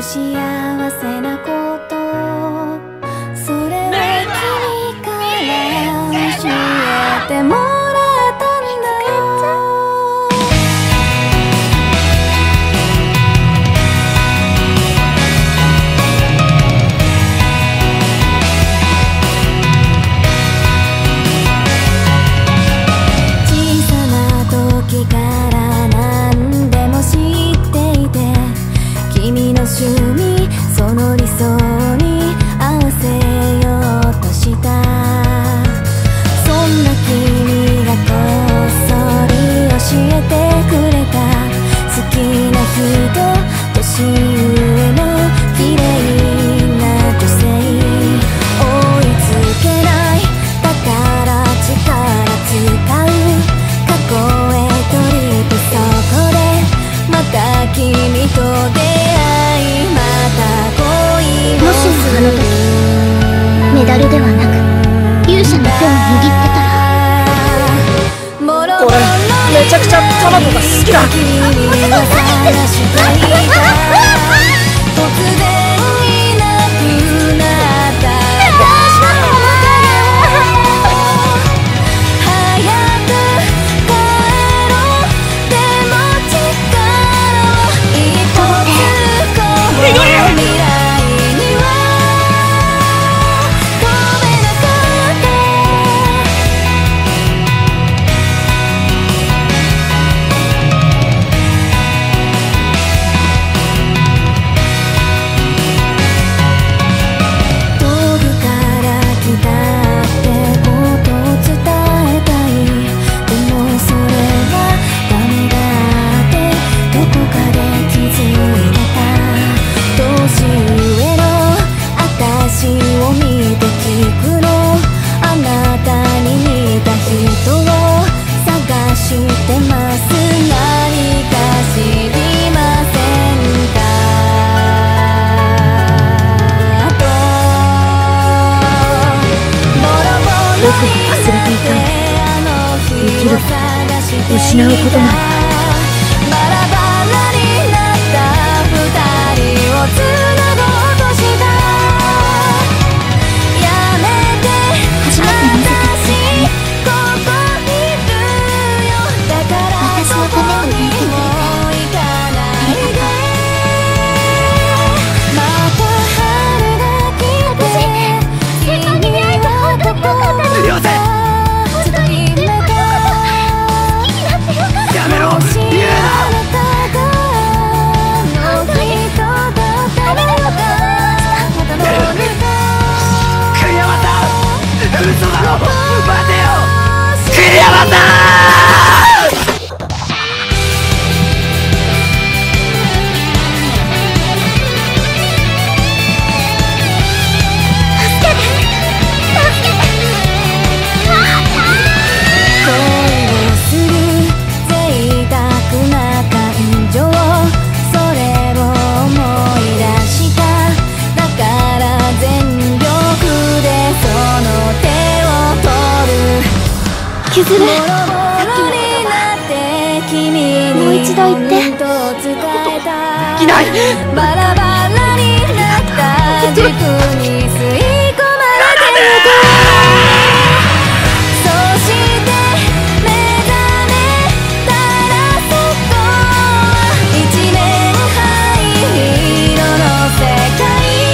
幸せなこと、それを君から教えてもらったんだよ。小さな時から何でも知っていて、君の趣味その理想に合わせようとした。そんな君がこっそり教えてくれた、好きな人、年上の綺麗な女性、追いつけない、だから力使う、過去へトリップ、そこでまた君と出会い、また恋をする。 メダルではなく勇者の手を握ってたら、 俺めちゃくちゃタマコが好きだ。 突然いなくなった私の影を、早く帰ろう、でも力を一歩ずつこう未来には飛べなかった。遠くから来たってことを伝えたい。でもそれはダメだってどこかで気づいてた。年上の私を見て聞くの、あなたに似た人を探してます。何か知りませんかと、ボロボロになってあの日を探して失うことなんてバラバラになった二人をつなごうとした。やめて、 初めて見せてくれたね。 ここいるよ、だから私のために泣いてくれてもう行かないで。また春が来て、君はどこかすいません、やめろ、言うな。栗山さん、嘘だろ、待てよ、栗山さん。 恋をする贅沢な感情、それを思い出した。だから全力でその手を取る。 譲る。 ボロボロになって君にもう一度言って本当伝えた。 いない。 バラバラになった軸に吸い込まれてゆく。そして目覚めたらそこは一面灰色の世界。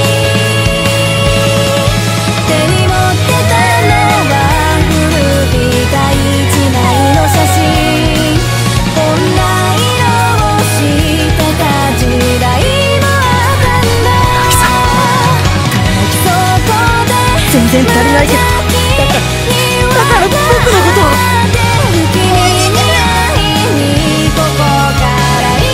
手に持ってたのは古びた一枚の写真。こんな色をしてた時代もあったんだ。そこで全然足りないけど、だから僕のことを。 君に会いにここから一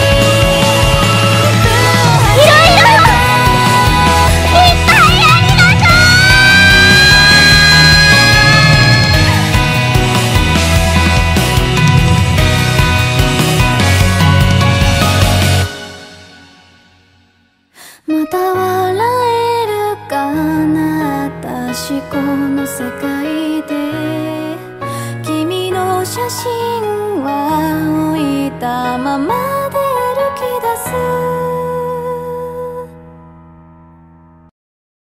歩いろいろいっぱいありがとまた笑えるかな、私この世界で。君の写真は置いたまま